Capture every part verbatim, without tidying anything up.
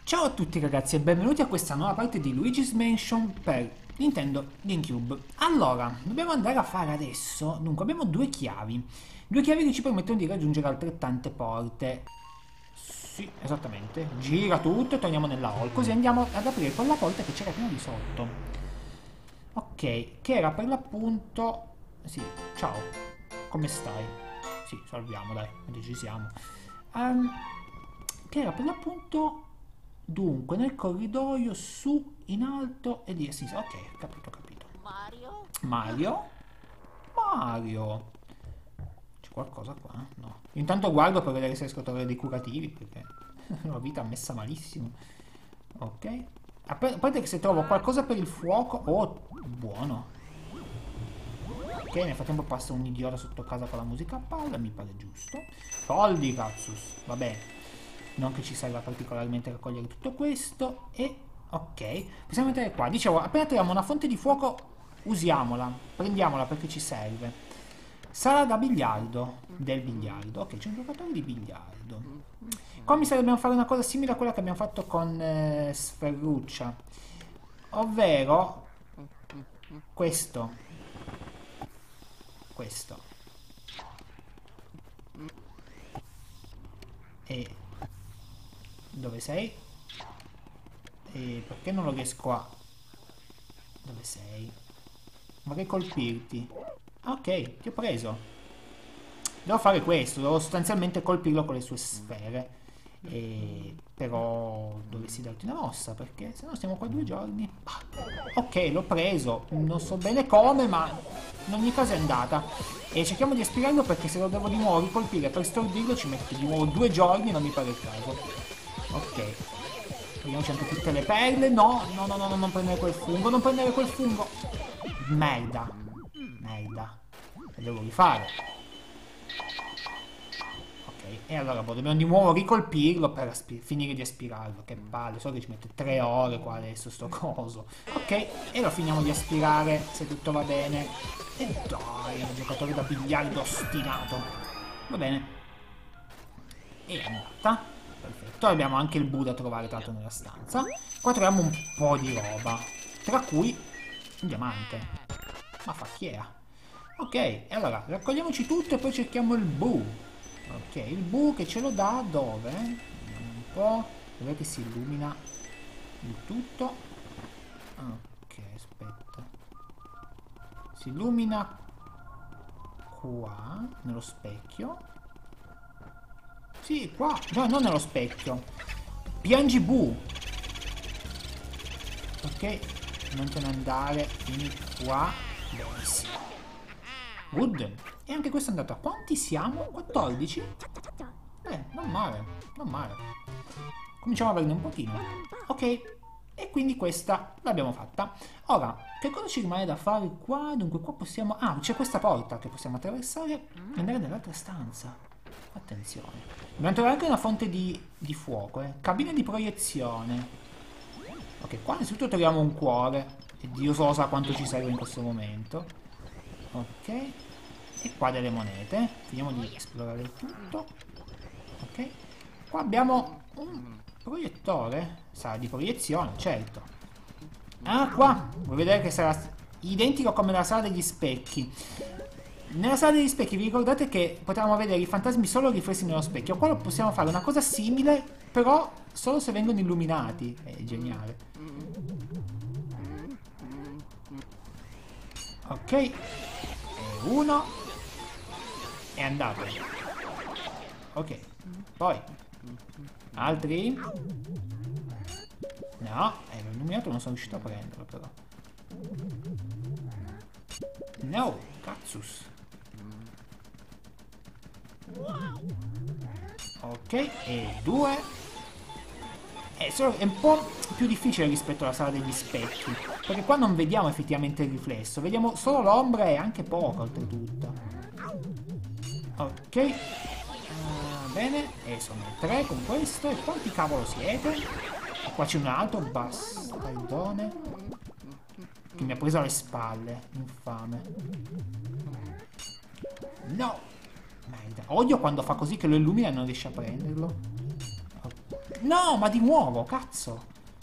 Ciao a tutti ragazzi e benvenuti a questa nuova parte di Luigi's Mansion per Nintendo GameCube. Allora, dobbiamo andare a fare adesso, dunque abbiamo due chiavi, due chiavi che ci permettono di raggiungere altrettante porte. Sì, esattamente, gira tutto e torniamo nella hall, così andiamo ad aprire quella porta che c'era prima di sotto. Ok, che era per l'appunto... Sì, ciao, come stai? Sì, salviamo, dai, quando ci siamo. Um, che era per l'appunto... Dunque, nel corridoio, su, in alto e di a sinistra. Ok, capito, capito. Mario? Mario? Mario? C'è qualcosa qua? No. Intanto guardo per vedere se riesco a trovare dei curativi, perché la vita è messa malissimo. Ok. A parte che se trovo qualcosa per il fuoco... Oh, buono. Ok, nel frattempo passa un idiota sotto casa con la musica a palla, mi pare giusto. Soldi, cazzus. Va bene. Non che ci serva particolarmente raccogliere tutto questo. E ok, possiamo mettere qua. Dicevo, appena troviamo una fonte di fuoco, usiamola, prendiamola perché ci serve. Sala da biliardo, del biliardo. Ok, c'è un giocatore di biliardo. Qua mi sa che dobbiamo fare una cosa simile a quella che abbiamo fatto con eh, Sferruccia, ovvero questo. Questo. E... Dove sei? E perché non lo riesco a... Dove sei? Vorrei colpirti. Ok, ti ho preso. Devo fare questo, devo sostanzialmente colpirlo con le sue sfere. E... Però dovresti darti una mossa, perché se no stiamo qua due giorni. Ah, ok, l'ho preso. Non so bene come, ma in ogni caso è andata. E cerchiamo di aspirarlo perché se lo devo di nuovo ricolpire per stordirlo ci mette di nuovo due giorni e non mi pare il caso. Ok, vediamoci anche tutte le perle. No, no, no, no, non prendere quel fungo, non prendere quel fungo. Merda, merda. Lo devo rifare. Ok, e allora boh, dobbiamo di nuovo ricolpirlo per finire di aspirarlo. Che palle, so che ci mette tre ore qua adesso sto coso. Ok, e lo finiamo di aspirare se tutto va bene. E dai, un giocatore da biliardo ostinato. Va bene. E è andata. Perfetto, abbiamo anche il Boo da trovare tra l'altro nella stanza. Qua troviamo un po' di roba, tra cui un diamante. Ma fa chi è? Ok, e allora raccogliamoci tutto e poi cerchiamo il Boo. Ok, il Boo che ce lo dà dove? Vediamo un po'. Dov'è che si illumina il tutto? Ok, aspetta. Si illumina qua, nello specchio. Sì, qua. No, non nello specchio. Piangi Boo. Ok. Non te ne andare. Vieni qua. Benissimo. Good. E anche questo è andato. A quanti siamo? quattordici? Eh, non male. Non male. Cominciamo a averne un pochino. Ok. E quindi questa l'abbiamo fatta. Ora, che cosa ci rimane da fare qua? Dunque qua possiamo... Ah, c'è questa porta che possiamo attraversare e andare nell'altra stanza. Attenzione. Dobbiamo trovare anche una fonte di, di fuoco, eh. Cabina di proiezione. Ok, qua innanzitutto troviamo un cuore. E Dio solo sa quanto ci serve in questo momento. Ok. E qua delle monete. Finiamo di esplorare il tutto. Ok. Qua abbiamo un proiettore. Sarà di proiezione, certo. Ah, qua. Vuoi vedere che sarà identico come la sala degli specchi. Nella sala degli specchi vi ricordate che potevamo vedere i fantasmi solo riflessi nello specchio. Qua possiamo fare una cosa simile, però solo se vengono illuminati. È geniale. Ok. E uno. È andato. Ok. Poi. Altri. No, ero illuminato, non sono riuscito a prenderlo però. No, cazzus. Ok, e due. È, solo, è un po' più difficile rispetto alla sala degli specchi, perché qua non vediamo effettivamente il riflesso, vediamo solo l'ombra e anche poco oltretutto. Ok, uh, bene, e sono tre con questo. E quanti cavolo siete? E qua c'è un altro bastardone che mi ha preso alle spalle, infame. No! Merda. Odio quando fa così che lo illumina e non riesce a prenderlo. Ok. No, ma di nuovo, cazzo.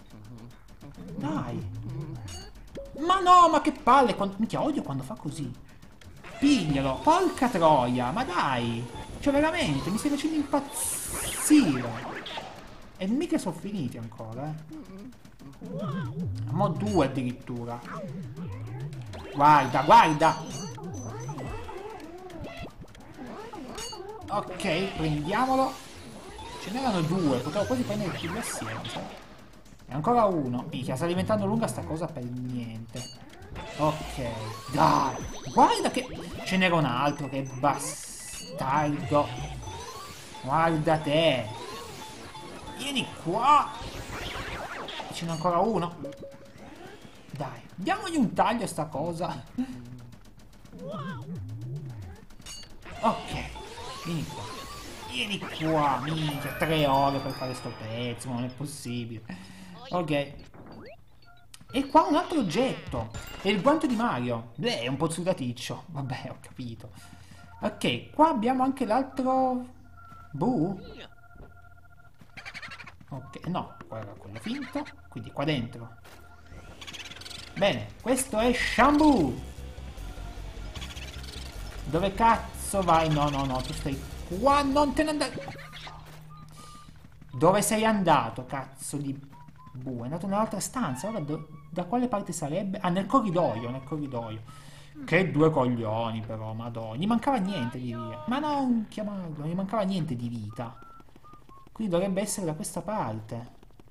Dai. Ma no, ma che palle. Quando... Minchia, odio quando fa così. Piglialo. Porca troia, ma dai. Cioè, veramente, mi stai facendo impazzire. E mica sono finiti ancora, eh. Mo' due addirittura. Guarda, guarda. Ok, prendiamolo. Ce n'erano due, potevo quasi prendere tutti assieme, sai? E ancora uno. Minchia, sta diventando lunga sta cosa per niente. Ok, dai. Guarda che... Ce n'era un altro, che bastardo. Guarda te. Vieni qua. Ce n'è ancora uno. Dai, diamogli un taglio a sta cosa. Ok, vieni qua. Vieni qua, minchia, tre ore per fare sto pezzo, non è possibile. Ok. E qua un altro oggetto. È il guanto di Mario. Beh, è un po' sudaticcio. Vabbè, ho capito. Ok, qua abbiamo anche l'altro... Boo? Ok, no, qua era quello finto. Quindi qua dentro. Bene, questo è Shampoo. Dove cazzo vai? No, no, no, tu stai qua, non te ne andare. Dove sei andato, cazzo di Boo? È andato nell'altra stanza. Ora da quale parte sarebbe? Ah, nel corridoio, nel corridoio. Che due coglioni però, madonna. Gli mancava niente di vita. Ma non chiamarlo, non gli mancava niente di vita. Quindi dovrebbe essere da questa parte.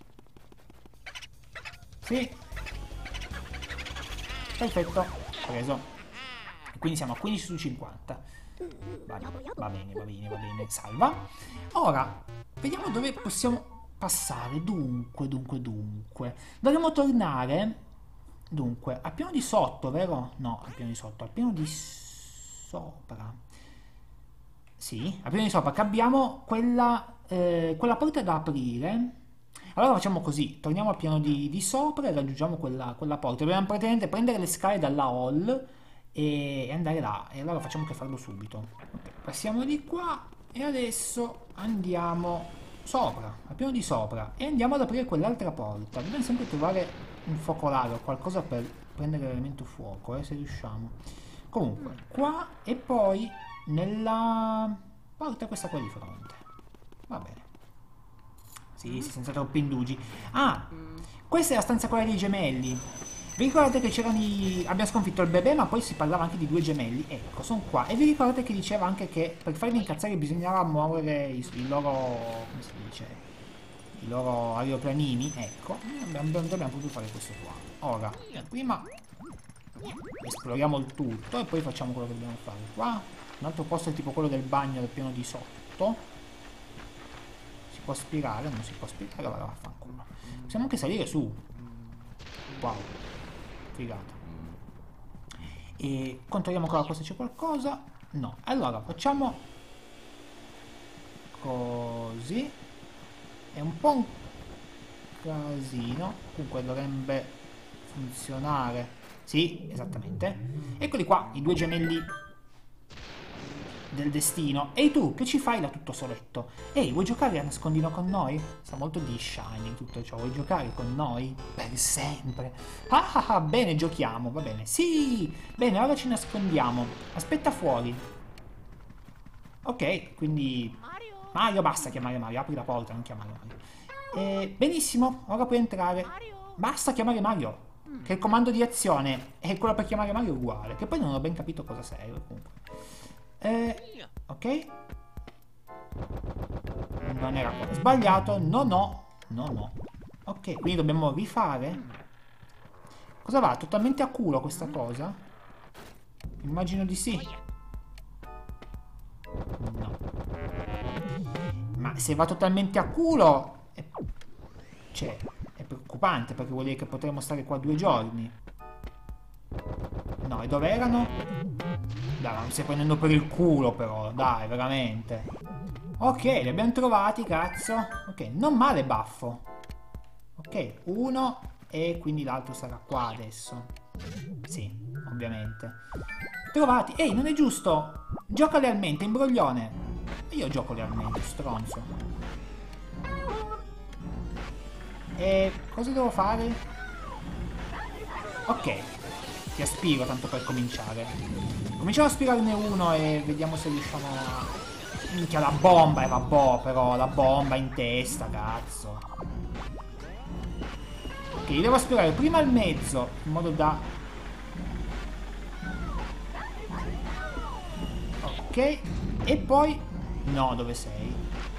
Sì. Perfetto, preso. E quindi siamo a quindici su cinquanta. Va, va bene, va bene, va bene. Salva. Ora, vediamo dove possiamo passare. Dunque, dunque, dunque. Dovremmo tornare... Dunque, al piano di sotto, vero? No, al piano di sotto, al piano di sopra. Sì, al piano di sopra che abbiamo quella, eh, quella porta da aprire. Allora facciamo così, torniamo al piano di, di sopra e raggiungiamo quella, quella porta. Dobbiamo praticamente prendere le scale dalla hall e, e andare là. E allora facciamo che farlo subito. Okay, passiamo di qua e adesso andiamo sopra, al piano di sopra. E andiamo ad aprire quell'altra porta. Dobbiamo sempre trovare un focolare o qualcosa per prendere l'elemento fuoco, eh, se riusciamo. Comunque, qua e poi nella porta questa qua di fronte. Va bene. Sì, sì, senza troppi indugi. Ah, questa è la stanza quella dei gemelli. Vi ricordate che c'erano i... abbiamo sconfitto il bebè, ma poi si parlava anche di due gemelli. Ecco, sono qua. E vi ricordate che diceva anche che per farli incazzare bisognava muovere i, i loro... come si dice? I loro aeroplanini. Ecco, abbiamo, dobbiamo proprio fare questo qua. Ora, prima esploriamo il tutto e poi facciamo quello che dobbiamo fare. Qua, un altro posto è tipo quello del bagno del piano di sotto. Si può aspirare? Non si può aspirare, allora vaffanculo. Possiamo anche salire su. Wow, figata. E controlliamo ancora se c'è qualcosa. No, allora facciamo così. È un po' un casino. Comunque dovrebbe funzionare. Sì, esattamente. Eccoli qua, i due gemelli del destino. Ehi tu, che ci fai da tutto soletto? Ehi, vuoi giocare a nascondino con noi? Sa molto di Shining tutto ciò. Vuoi giocare con noi? Per sempre. Ah ah ah, bene, giochiamo, va bene. Sì, bene, ora ci nascondiamo. Aspetta fuori. Ok, quindi... Mario, basta chiamare Mario, apri la porta, non chiamare Mario. Eh, benissimo, ora puoi entrare. Basta chiamare Mario, che il comando di azione è quello per chiamare Mario uguale, che poi non ho ben capito cosa serve comunque. Eh, ok. Non era quello sbagliato, no no, no no. Ok, quindi dobbiamo rifare. Cosa va? Totalmente a culo questa cosa? Immagino di sì. No. Ma se va totalmente a culo, è, cioè, è preoccupante perché vuol dire che potremmo stare qua due giorni. No, e dove erano? Dai, mi stai prendendo per il culo però, dai, veramente. Ok, li abbiamo trovati, cazzo. Ok, non male baffo. Ok, uno e quindi l'altro sarà qua adesso. Sì, ovviamente. Trovati. Ehi, non è giusto. Gioca lealmente, imbroglione. Io gioco lealmente, stronzo. E cosa devo fare? Ok, ti aspiro tanto per cominciare. Cominciamo a aspirarne uno e vediamo se riusciamo a... Minchia, la bomba, e eh, vabbè, però la bomba in testa, cazzo. Ok, devo aspirare prima il mezzo, in modo da... Ok, e poi... No, dove sei?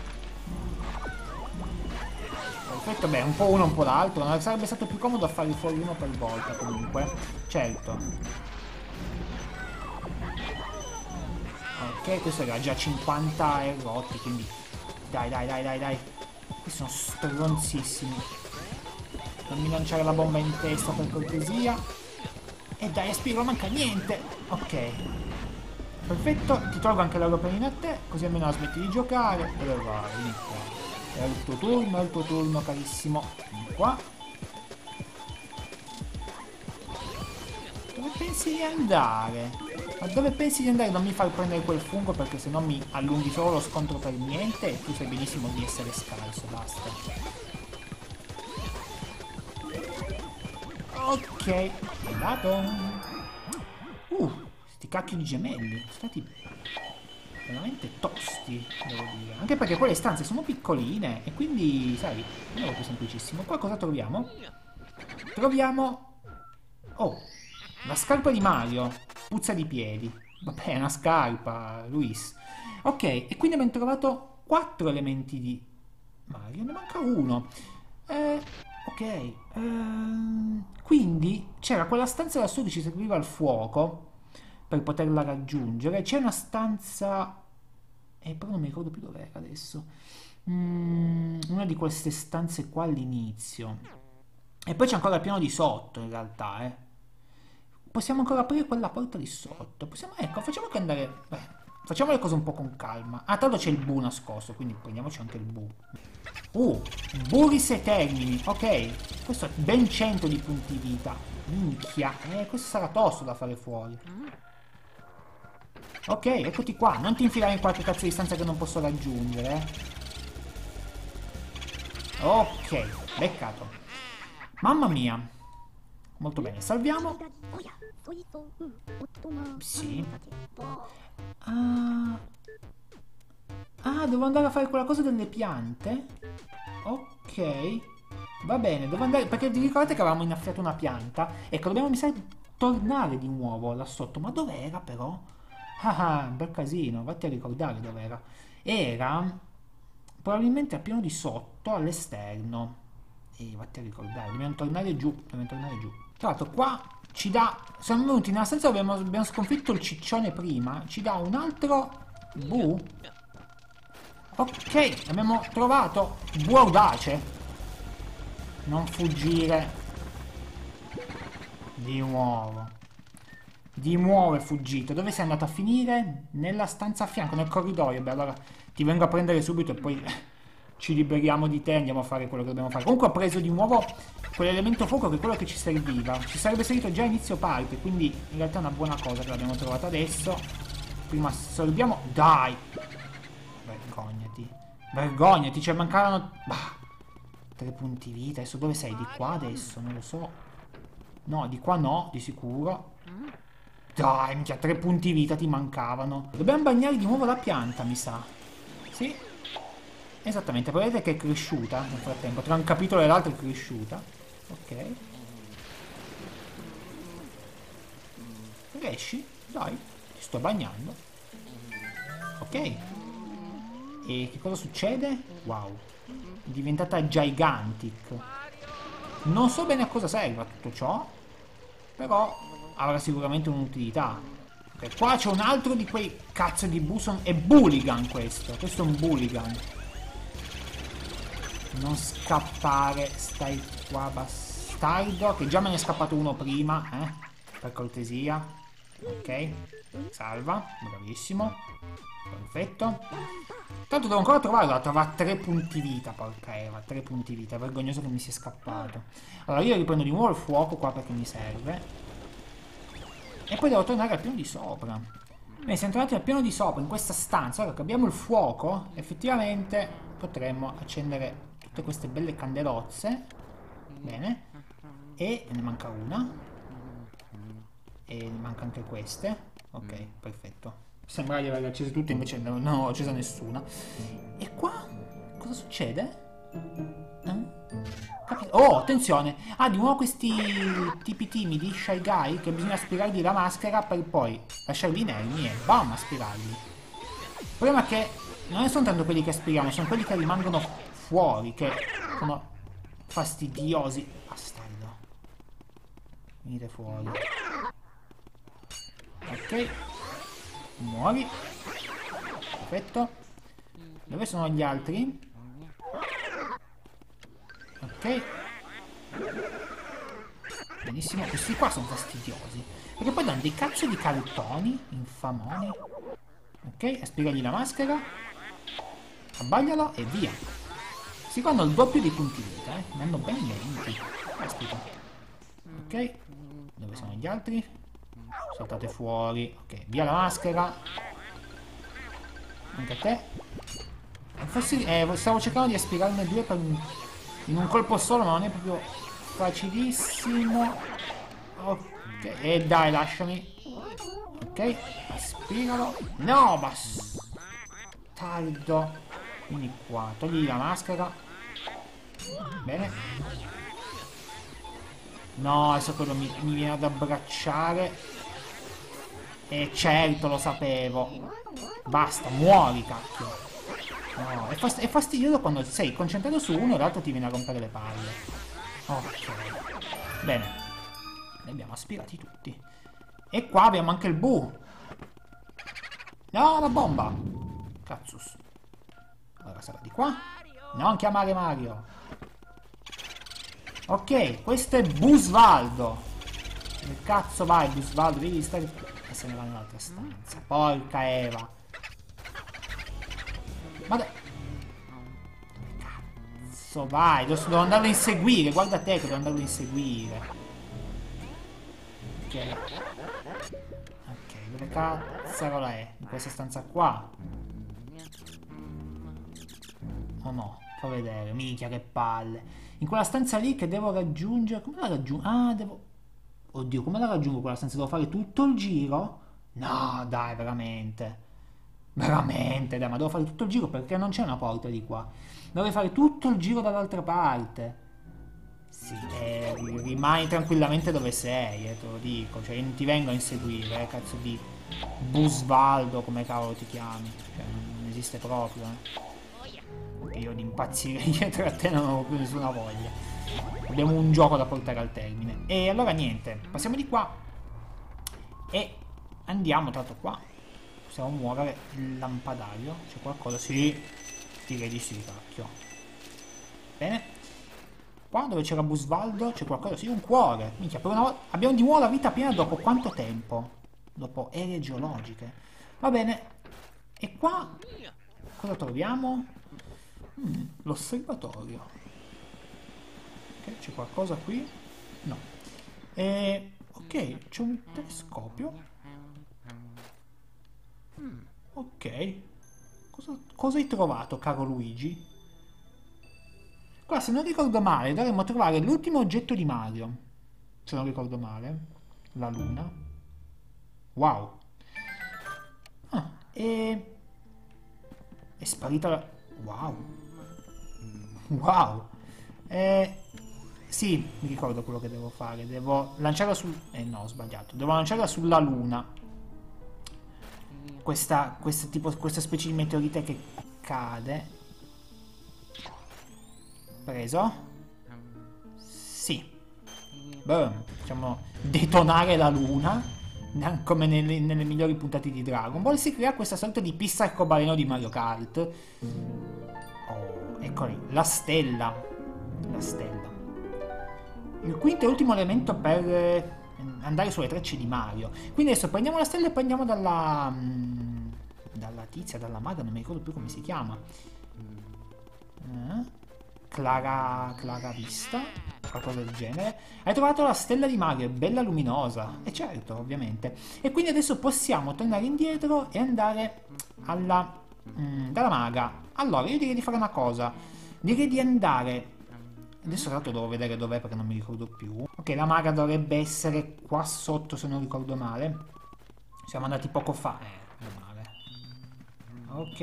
Perfetto, beh, un po' uno, un po' l'altro. Non sarebbe stato più comodo farli fuori uno per volta, comunque. Certo. Ok, questo era già cinquanta e rotti, quindi... Dai, dai, dai, dai, dai. Questi sono stronzissimi. Non mi lanciare la bomba in testa, per cortesia. E dai, Spiro, non manca niente. Ok. Perfetto, ti tolgo anche l'aeroplanino a te, così almeno la smetti di giocare. E allora, vieni qua. È il tuo turno, è il tuo turno, carissimo. Vieni qua. Dove pensi di andare? Ma dove pensi di andare? Non mi far prendere quel fungo, perché se no mi allunghi solo lo scontro per niente e tu sai benissimo di essere scarso, basta. Ok, andato. Uh, sti cacchio di gemelli, sono stati veramente tosti, devo dire. Anche perché quelle stanze sono piccoline e quindi, sai, non è proprio semplicissimo. Qua cosa troviamo? Troviamo... Oh, la scarpa di Mario. Puzza di piedi. Vabbè, è una scarpa, Luis. Ok, e quindi abbiamo trovato quattro elementi di Mario. Ne manca uno. Eh, ok. Ehm, quindi c'era quella stanza lassù che ci serviva il fuoco per poterla raggiungere. C'è una stanza... Eh, però non mi ricordo più dov'era adesso. Mm, una di queste stanze qua all'inizio. E poi c'è ancora il piano di sotto, in realtà, eh. Possiamo ancora aprire quella porta lì sotto. Possiamo, ecco, facciamo che andare... Beh, facciamo le cose un po' con calma. Ah, tanto c'è il bu nascosto, quindi prendiamoci anche il bu. Uh, Buris e termini. Ok, questo è ben cento di punti vita. Minchia, eh, questo sarà tosto da fare fuori. Ok, eccoti qua. Non ti infilare in qualche cazzo di stanza che non posso raggiungere, eh. Ok, beccato. Mamma mia. Molto bene, salviamo. Sì. Ah, ah, devo andare a fare quella cosa delle piante? Ok. Va bene, devo andare... Perché vi ricordate che avevamo innaffiato una pianta? Ecco, dobbiamo, mi sa, tornare di nuovo là sotto. Ma dov'era però? Ah, ah, bel casino, vatti a ricordare dov'era. Era probabilmente al piano di sotto, all'esterno. E vatti a ricordare, dobbiamo tornare giù, dobbiamo tornare giù. Tra l'altro qua ci dà, siamo venuti nella stanza dove abbiamo, abbiamo sconfitto il ciccione prima, ci dà un altro bu. Ok, abbiamo trovato bu audace. Non fuggire. Di nuovo. Di nuovo è fuggito. Dove sei andato a finire? Nella stanza a fianco, nel corridoio. Beh, allora ti vengo a prendere subito e poi ci liberiamo di te e andiamo a fare quello che dobbiamo fare. Comunque ho preso di nuovo quell'elemento fuoco che è quello che ci serviva. Ci sarebbe servito già a inizio parte, quindi in realtà è una buona cosa che l'abbiamo trovata adesso. Prima assorbiamo... Dai! Vergognati. Vergognati, cioè mancavano... Bah, tre punti vita. Adesso dove sei? Di qua adesso? Non lo so. No, di qua no, di sicuro. Dai, minchia, tre punti vita ti mancavano. Dobbiamo bagnare di nuovo la pianta, mi sa. Sì. Esattamente, vedete che è cresciuta nel frattempo. Tra un capitolo e l'altro è cresciuta. Ok. Riesci? Dai, ti sto bagnando. Ok. E che cosa succede? Wow. È diventata gigantic. Non so bene a cosa serva tutto ciò, però avrà sicuramente un'utilità. Ok, qua c'è un altro di quei cazzo di buson. È Bulligan questo. Questo è un Bulligan. Non scappare, stai qua bastardo. Che già me ne è scappato uno prima, eh? Per cortesia. Ok. Salva, bravissimo. Perfetto. Tanto devo ancora trovarlo. Trova tre punti vita, porca Eva. Tre punti vita, è vergognoso che mi sia scappato. Allora io riprendo di nuovo il fuoco qua perché mi serve. E poi devo tornare al piano di sopra. Bene, siamo tornati al piano di sopra, in questa stanza. Ora che abbiamo il fuoco, effettivamente potremmo accendere tutte queste belle candelozze. Bene. E ne manca una. E ne manca anche queste. Ok, perfetto. Sembra di averle accese tutte, invece no, non ho accesa nessuna. E qua? Cosa succede? Eh? Capito? Oh, attenzione! Ah, di nuovo questi tipi timidi, shy guy, che bisogna aspirargli la maschera per poi lasciarli inermi e bam, aspirarli. Il problema è che non sono tanto quelli che aspiriamo, sono quelli che rimangono fuori, che sono fastidiosi. Bastardo. Venite fuori. Ok. Muori. Perfetto. Dove sono gli altri? Ok. Benissimo. Questi qua sono fastidiosi, perché poi danno dei cazzo di cartoni infamoni. Ok, aspiragli la maschera, abbaglialo e via. Si fanno il doppio di punti vita, eh. Ne hanno ben venti. Aspetta. Ok. Dove sono gli altri? Saltate fuori. Ok, via la maschera. Anche a te. Forse, eh, stavo cercando di aspirarne due per un, in un colpo solo, ma non è proprio facilissimo. Ok, e eh, dai, lasciami. Ok, aspiralo. No, bastardo. Quindi qua, togli la maschera. Bene. No, adesso quello mi, mi viene ad abbracciare. E certo, lo sapevo. Basta, muori, cacchio. No, è, fast è fastidioso quando sei concentrato su uno e l'altro ti viene a rompere le palle. Ok. Bene. Li abbiamo aspirati tutti. E qua abbiamo anche il bu. No, la bomba. Cazzus. Allora sarà di qua. Non chiamare Mario. Ok, questo è Busvaldo. Dove cazzo vai, Busvaldo? Devi stare... E se ne va nell'altra stanza. Porca Eva. Ma da... Cazzo vai, devo, devo andarlo a inseguire. Guarda te che devo andarlo a inseguire. Ok. Ok, dove cazzarola è? In questa stanza qua. Oh no, fa vedere. Minchia che palle. In quella stanza lì che devo raggiungere. Come la raggiungo? Ah, devo... Oddio, come la raggiungo quella stanza? Devo fare tutto il giro? No, dai, veramente. Veramente, dai, ma devo fare tutto il giro perché non c'è una porta di qua. Devo fare tutto il giro dall'altra parte. Sì, eh, rimani tranquillamente dove sei, eh, te lo dico. Cioè, io non ti vengo a inseguire, eh, cazzo di Busvaldo, come cavolo ti chiami. Cioè, non esiste proprio, eh. Io di impazzire dietro a te non ho più nessuna voglia. Abbiamo un gioco da portare al termine. E allora niente, passiamo di qua. E andiamo, tra l'altro qua. Possiamo muovere il lampadario. C'è qualcosa? Sì. Direi di sì, cacchio. Bene. Qua dove c'era Busvaldo c'è qualcosa? Sì, un cuore. Minchia, per una volta abbiamo di nuovo la vita piena dopo quanto tempo? Dopo ere geologiche. Va bene. E qua cosa troviamo? Mm, l'osservatorio. Ok, c'è qualcosa qui? No. E, ok, c'è un telescopio. Mm, ok. Cosa, cosa hai trovato, caro Luigi? Qua, se non ricordo male, dovremmo trovare l'ultimo oggetto di Mario. Se non ricordo male. La luna. Wow. Ah, e... È sparita la... Wow. Wow. Eh, sì, mi ricordo quello che devo fare. Devo lanciarla sul... Eh no, ho sbagliato. Devo lanciarla sulla luna. Questa, questa, tipo, questa specie di meteorite che cade. Preso. Sì. Boom. Facciamo detonare la luna. Come nelle, nelle migliori puntate di Dragon Ball. Si crea questa sorta di pista arcobaleno di Mario Kart. Oh, ecco lì. La stella. La stella. Il quinto e ultimo elemento per eh, andare sulle tracce di Mario. Quindi adesso prendiamo la stella e prendiamo dalla... Mh, dalla tizia, dalla maga, non mi ricordo più come si chiama. Eh? Clara... Clara Vista? Qualcosa del genere. Hai trovato la stella di Mario, è bella luminosa. E certo, ovviamente. E quindi adesso possiamo tornare indietro e andare alla... Mh, dalla maga. Allora, io direi di fare una cosa. Direi di andare Adesso tra l'altro devo vedere dov'è perché non mi ricordo più. Ok, la maga dovrebbe essere qua sotto se non ricordo male. Siamo andati poco fa. Eh, meno male. Ok.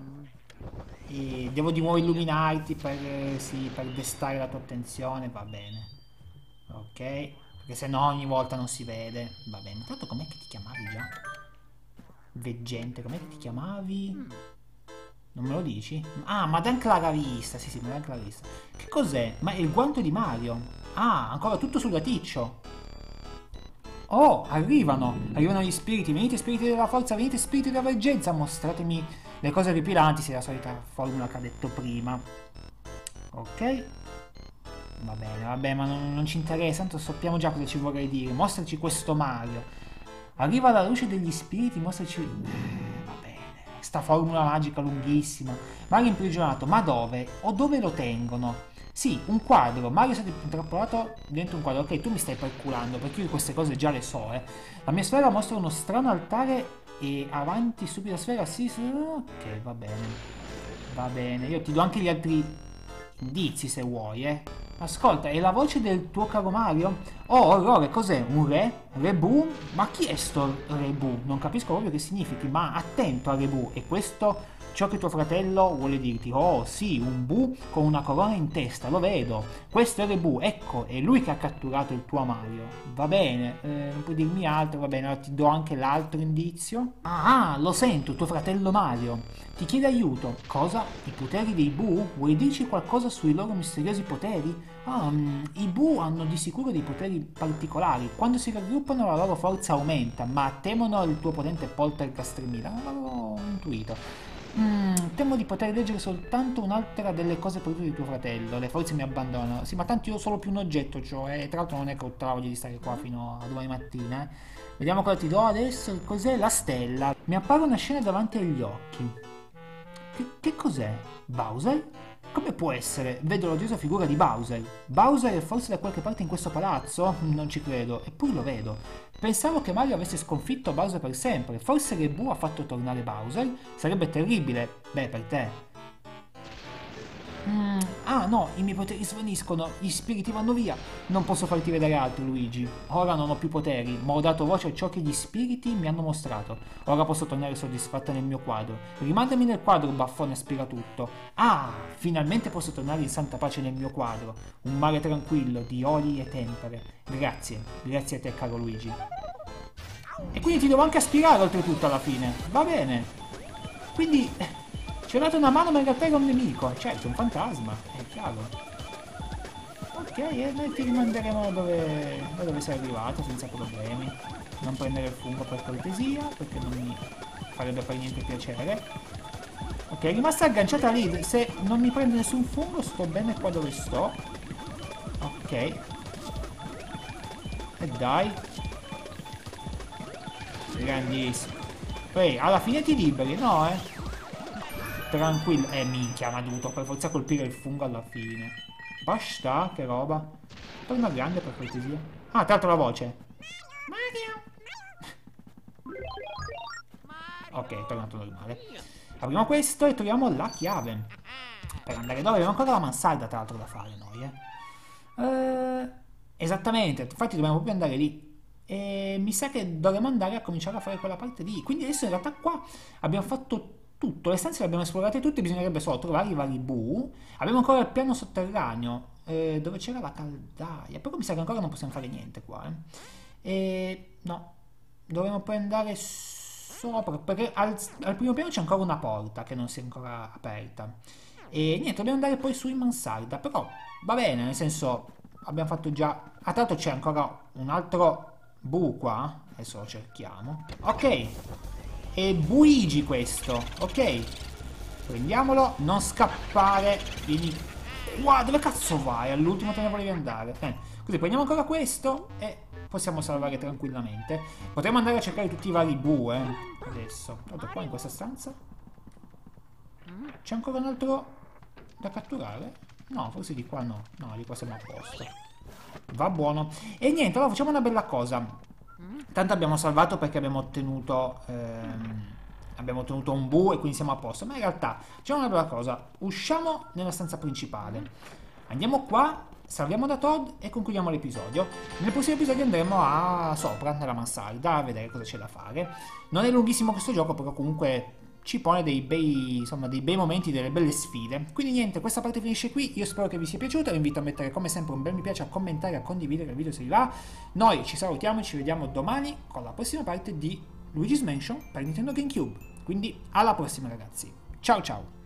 E devo di nuovo illuminarti per, eh, sì, per destare la tua attenzione, va bene. Ok. Perché se no ogni volta non si vede. Va bene. Tanto com'è che ti chiamavi già? Veggente, com'è che ti chiamavi? Non me lo dici? Ah, Madame Claravista. Sì, sì, Madame Claravista. Che cos'è? Ma è il guanto di Mario. Ah, ancora tutto sul laticcio. Oh, arrivano. Arrivano gli spiriti. Venite spiriti della forza, venite spiriti della veggenza. Mostratemi le cose ripilanti, se è la solita formula che ha detto prima. Ok. Va bene, vabbè, ma non, non ci interessa, tanto sappiamo già cosa ci vorrei dire. Mostraci questo Mario. Arriva la luce degli spiriti, mostraci... Eh, va bene, sta formula magica lunghissima. Mario imprigionato, ma dove? O dove lo tengono? Sì, un quadro. Mario è stato intrappolato dentro un quadro. Ok, tu mi stai perculando, perché io queste cose già le so, eh. La mia sfera mostra uno strano altare e avanti subito la sfera, sì, sì. Ok, va bene. Va bene, io ti do anche gli altri indizi se vuoi, eh. Ascolta, è la voce del tuo caro Mario? Oh, orrore, cos'è? Un re? Rebu? Ma chi è sto Rebu? Non capisco proprio che significhi, ma attento a Rebu. E questo ciò che tuo fratello vuole dirti? Oh, sì, un bu con una corona in testa, lo vedo. Questo è Rebu, ecco, è lui che ha catturato il tuo Mario. Va bene, eh, non puoi dirmi altro, va bene, allora ti do anche l'altro indizio. Ah, lo sento, tuo fratello Mario. Ti chiede aiuto. Cosa? I poteri dei Bu? Vuoi dirci qualcosa sui loro misteriosi poteri? Ah, um, i Bu hanno di sicuro dei poteri particolari. Quando si raggruppano la loro forza aumenta, ma temono il tuo potente poltergeist tremila. Non l'avevo intuito. Mm, temo di poter leggere soltanto un'altra delle cose perdute di tuo fratello. Le forze mi abbandonano. Sì, ma tanto io ho solo più un oggetto, cioè. Tra l'altro non è che ho tutta voglia di stare qua fino a domani mattina, eh. Vediamo cosa ti do adesso. Cos'è? La stella. Mi appare una scena davanti agli occhi. Che, che cos'è? Bowser? Come può essere? Vedo l'odiosa figura di Bowser. Bowser è forse da qualche parte in questo palazzo? Non ci credo, eppure lo vedo. Pensavo che Mario avesse sconfitto Bowser per sempre. Forse Rebu ha fatto tornare Bowser? Sarebbe terribile. Beh, per te. Mm, ah no, i miei poteri svaniscono, gli spiriti vanno via. Non posso farti vedere altro, Luigi. Ora non ho più poteri, ma ho dato voce a ciò che gli spiriti mi hanno mostrato. Ora posso tornare soddisfatta nel mio quadro. Rimandami nel quadro, baffone aspira tutto. Ah, finalmente posso tornare in santa pace nel mio quadro. Un mare tranquillo di oli e tempere. Grazie, grazie a te, caro Luigi. E quindi ti devo anche aspirare oltretutto alla fine. Va bene. Quindi... ci ho dato una mano ma in realtà era un nemico. Certo, un fantasma, è chiaro. Ok, e noi ti rimanderemo dove, da dove sei arrivato senza problemi. Non prendere il fungo per cortesia, perché non mi farebbe per niente piacere. Ok, è rimasta agganciata lì. Se non mi prende nessun fungo sto bene qua dove sto. Ok. E dai. Grandissimo. Poi alla fine ti liberi, no eh? Tranquillo. Eh, minchia, ma ha dovuto per forza colpire il fungo alla fine. Basta, che roba. Torna grande per cortesia. Ah, tra l'altro la voce. Mario. Ok, è tornato normale. Apriamo questo e troviamo la chiave. Per andare dove? Abbiamo ancora la mansarda, tra l'altro, da fare noi, eh. eh esattamente, infatti dobbiamo proprio andare lì. E mi sa che dovremmo andare a cominciare a fare quella parte lì. Quindi adesso in realtà qua abbiamo fatto tutto, le stanze le abbiamo esplorate tutte, bisognerebbe solo trovare i vari bu. Abbiamo ancora il piano sotterraneo, eh, dove c'era la caldaia, però mi sa che ancora non possiamo fare niente qua, eh. E no, dovremmo poi andare sopra, perché al, al primo piano c'è ancora una porta che non si è ancora aperta. E niente, dobbiamo andare poi su in mansarda, però va bene, nel senso, abbiamo fatto già... Ah, tra l'altro c'è ancora un altro bu qua, adesso lo cerchiamo. Ok. È Buigi questo, ok. Prendiamolo, non scappare. Vieni qua, dove cazzo vai? All'ultimo te ne volevi andare. Eh. Così prendiamo ancora questo e possiamo salvare tranquillamente. Potremmo andare a cercare tutti i vari bu, eh. Adesso. Guarda qua in questa stanza. C'è ancora un altro da catturare? No, forse di qua no. No, di qua siamo a posto. Va buono. E niente, allora facciamo una bella cosa. Tanto abbiamo salvato perché abbiamo ottenuto ehm, abbiamo ottenuto un bu e quindi siamo a posto. Ma in realtà facciamo una bella cosa. Usciamo nella stanza principale. Andiamo qua, salviamo da Todd e concludiamo l'episodio. Nel prossimo episodio andremo a sopra, nella mansarda, a vedere cosa c'è da fare. Non è lunghissimo questo gioco, però comunque ci pone dei bei, insomma, dei bei momenti, delle belle sfide. Quindi niente, questa parte finisce qui. Io spero che vi sia piaciuta. Vi invito a mettere come sempre un bel mi piace, a commentare, a condividere il video se vi va. Noi ci salutiamo e ci vediamo domani con la prossima parte di Luigi's Mansion per Nintendo GameCube. Quindi alla prossima ragazzi. Ciao ciao!